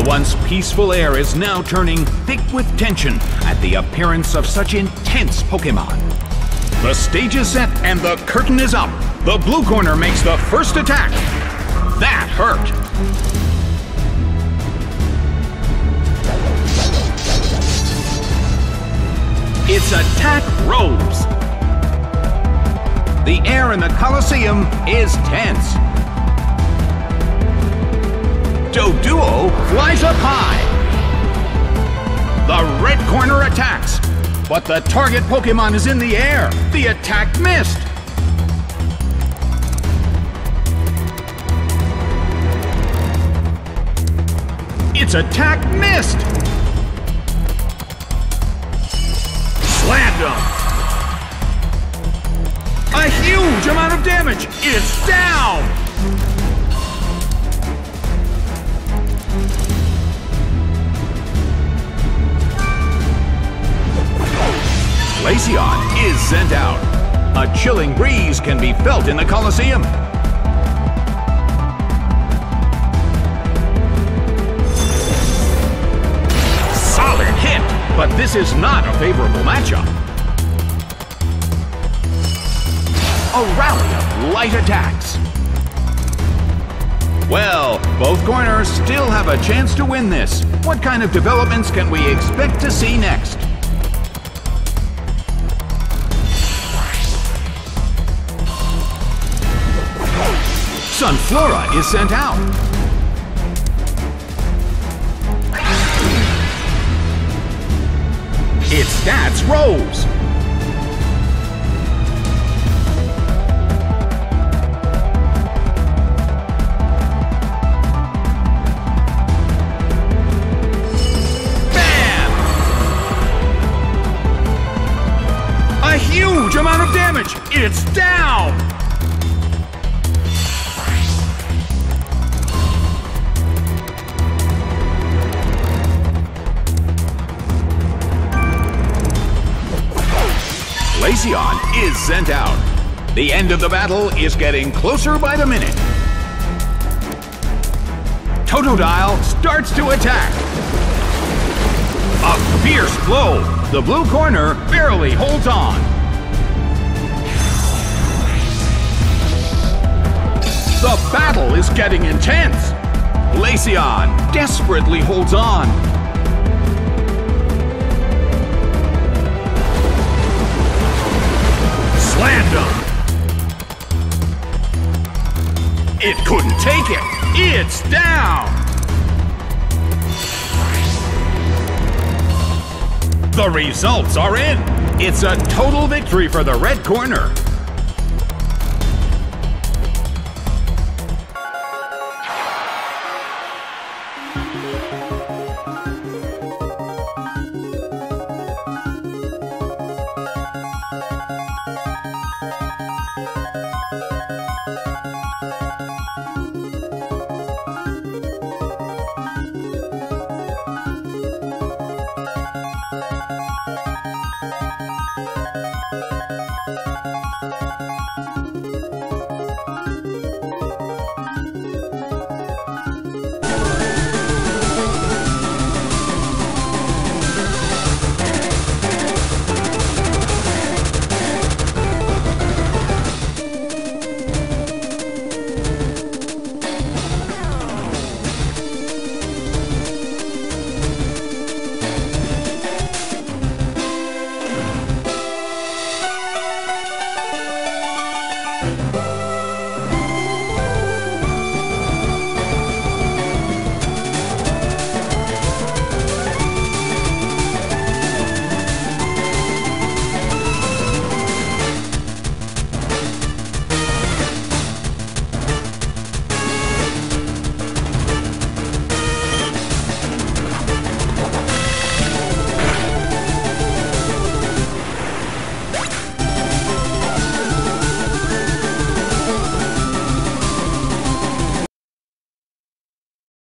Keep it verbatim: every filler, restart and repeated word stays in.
once peaceful air is now turning thick with tension at the appearance of such intense Pokémon. The stage is set and the curtain is up. The blue corner makes the first attack. That hurt. Its attack rose. The air in the Colosseum is tense. Doduo flies up high. The red corner attacks, but the target Pokémon is in the air. The attack missed. Its attack missed. Slammed him. A huge amount of damage. It's down. Glaceon is sent out. A chilling breeze can be felt in the Colosseum. Solid hit, but this is not a favorable matchup. A rally of light attacks. Well, both corners still have a chance to win this. What kind of developments can we expect to see next? Sunflora is sent out. Its stats rose. Bam! A huge amount of damage. It's down. Glaceon is sent out. The end of the battle is getting closer by the minute. Totodile starts to attack. A fierce blow. The blue corner barely holds on. The battle is getting intense. Glaceon desperately holds on. Slammed him. It couldn't take it. It's down. The results are in. It's a total victory for the red corner.